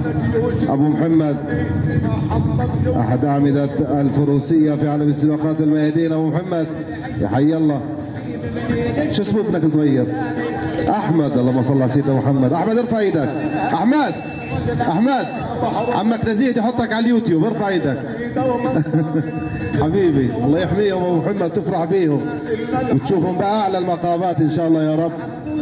أبو محمد أحد أعمدة الفروسية في عالم السباقات الميادين. أبو محمد يا حي الله، شو اسمه ابنك صغير؟ أحمد. اللهم صل على سيدنا محمد. أحمد ارفع ايدك. أحمد عمك نزيه يحطك على اليوتيوب، ارفع ايدك. حبيبي الله يحميهم ابو محمد، تفرح بيهم وتشوفهم باعلى المقامات ان شاء الله يا رب.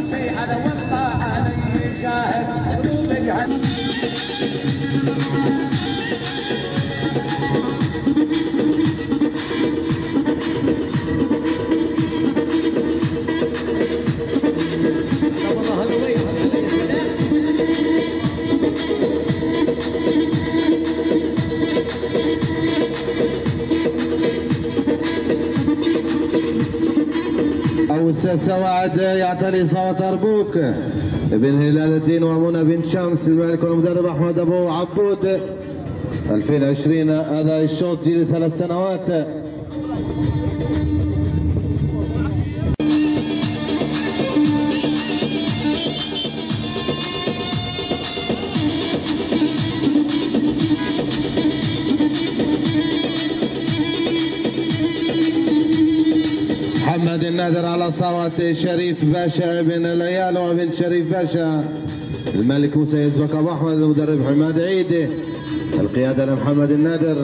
سواعد يعتلي صوت أربوك بن هلال الدين ومنى بن شمس. المالك والمدرب أحمد أبو عبود. 2020 هذا الشوط جيل 3 سنوات. محمد النادر على صوت شريف باشا بن ليال وبن شريف باشا. الملك موسى يسبق ابو احمد. المدرب حماد عيد. القياده لمحمد النادر.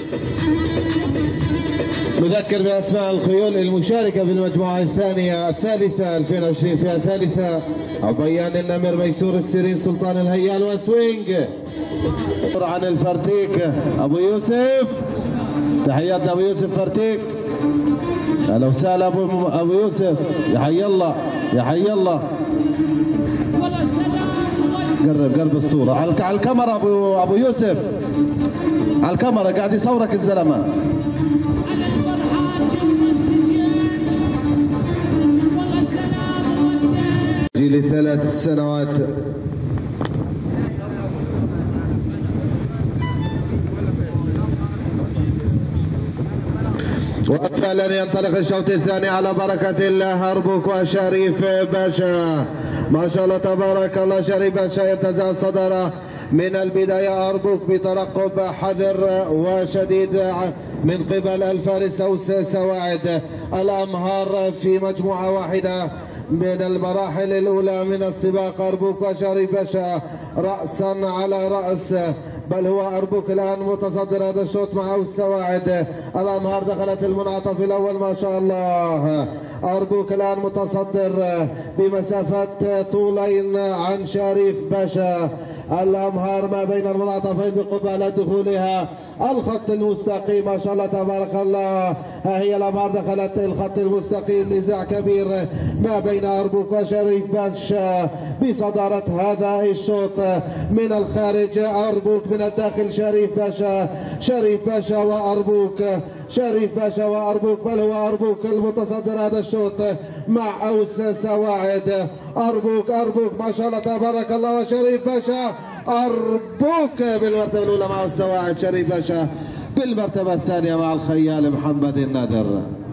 نذكر باسماء الخيول المشاركه في المجموعه الثانيه الثالثه 2020 فيها الثالثه عبيان النمر ميسور السيرين سلطان الهيال وسوينج. عن الفرتيك ابو يوسف. تحياتنا ابو يوسف فرتيك. اهلا وسهلا ابو يوسف. يا حي الله يا حي الله. قرب الصوره على الكاميرا ابو يوسف، على الكاميرا قاعد يصورك الزلمه. جيل 3 سنوات. وفعلا ينطلق الشوط الثاني على بركة الله. أربوك وشريف باشا ما شاء الله تبارك الله. شريف باشا ينتزع الصدارة من البداية. أربوك بترقب حذر وشديد من قبل الفارس أوس سواعد. الأمهار في مجموعة واحدة من المراحل الأولى من السباق. أربوك وشريف باشا رأسا على رأس، بل هو أربوك الآن متصدر هذا الشوط مع السواعد. الأنهار دخلت المنعطف الأول ما شاء الله. أربوك الآن متصدر بمسافة طولين عن شريف باشا. الأمهار ما بين المنعطفين بقبالة دخولها الخط المستقيم ما شاء الله تبارك الله. ها هي الأمهار دخلت الخط المستقيم. نزاع كبير ما بين أربوك وشريف باشا بصدارة هذا الشوط. من الخارج أربوك، من الداخل شريف باشا. شريف باشا وأربوك، شريف باشا وأربوك، بل هو أربوك المتصدر هذا الشوط مع أوس سواعد. أربوك ما شاء الله تبارك الله. وشريف باشا أربوك بالمرتبة الأولى مع السواعد. شريف باشا بالمرتبة الثانية مع الخيال محمد النادر.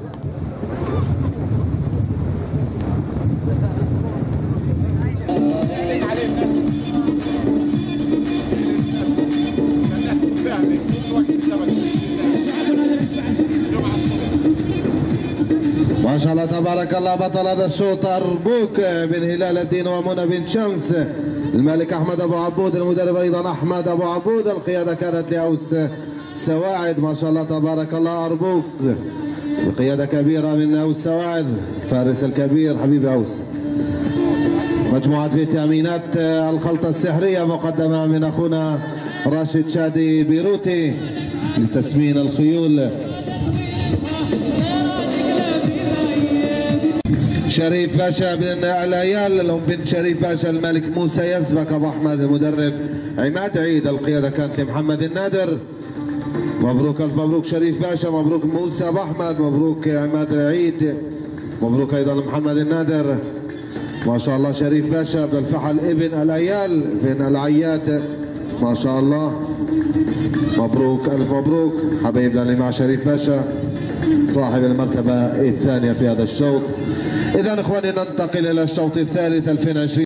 ما شاء الله تبارك الله. بطل هذا الشوط أربوك بن هلال الدين ومنى بن شمس. الملك أحمد أبو عبود. المدرب أيضا أحمد أبو عبود. القيادة كانت لأوس سواعد. ما شاء الله تبارك الله. أربوك بقيادة كبيرة من أوس سواعد، فارس الكبير حبيب أوس. مجموعة فيتامينات الخلطة السحرية مقدمة من أخونا راشد شادي بيروتي لتسمين الخيول. شريف باشا بن الأيال الأم بن شريف باشا. الملك موسى يسبق أبو أحمد. المدرب عماد عيد. القيادة كانت لمحمد النادر. مبروك ألف مبروك شريف باشا، مبروك موسى أبو أحمد، مبروك عماد عيد، مبروك أيضا محمد النادر. ما شاء الله شريف باشا بن الفحل ابن الأيال بن العياد. ما شاء الله مبروك ألف مبروك حبايبنا اللي مع شريف باشا صاحب المرتبة الثانية في هذا الشوط. إذا إخواني ننتقل إلى الشوط الثالث 2020.